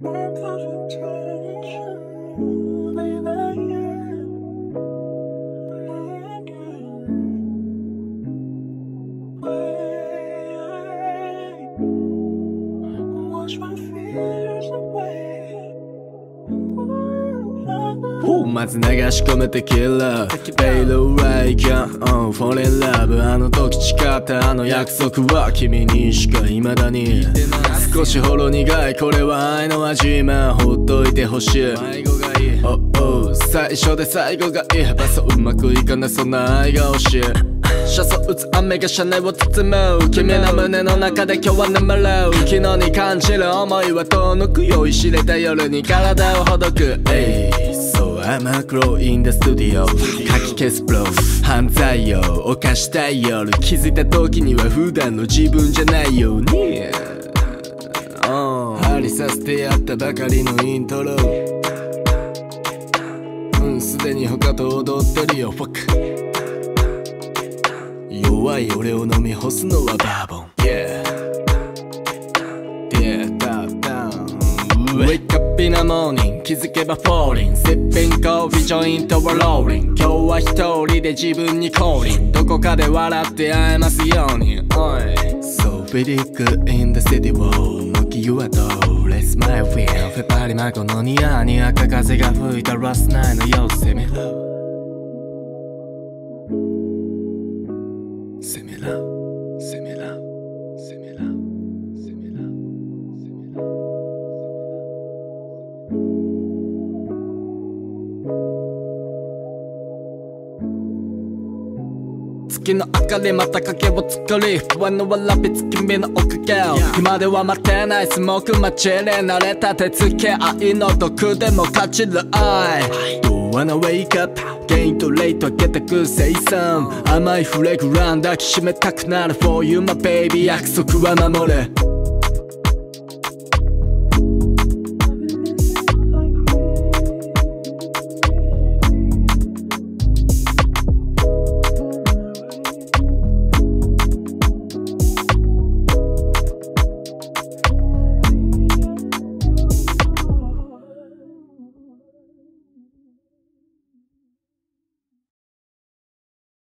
まず流し込めてキラー Fade away can't fall in love あの時誓ったあの約束は君にしか未だに少しほろ苦いこれは愛の味まあほっといてほしい最初で最後がいいばそううまくいかないそんな愛が欲しい車窓打つ雨が車内を包む君の胸の中で今日は眠る昨日に感じる思いは遠のく酔いしれた夜に体をほどくI'm a crow in the studio 書き消すプロ犯罪を犯したい夜気づいた時には普段の自分じゃないように張りさせてやったばかりのイントロすでに他と踊ってるよ Fuck 弱い俺を飲み干すのはバーボン Yeah Wake up in the morning 気づけば falling Sipping coffee joint over rolling 今日は一人で自分にcalling どこかで笑って会えますように So pretty good in the city wall 向きはどう Let's my feel フェパリマコのニヤニヤ赤風が吹いたラスナイの夜攻めろ攻めろ攻めろ攻めろ月の明かりまた影を作り不安のわらびつき目のおかげ今では待てないスモーク待ちに慣れた手つけ愛の毒でも勝ちる愛 Don't wanna wake up ゲインとレイト開けてく生産甘いフレグラン抱きしめたくなる For you my baby 約束は守れ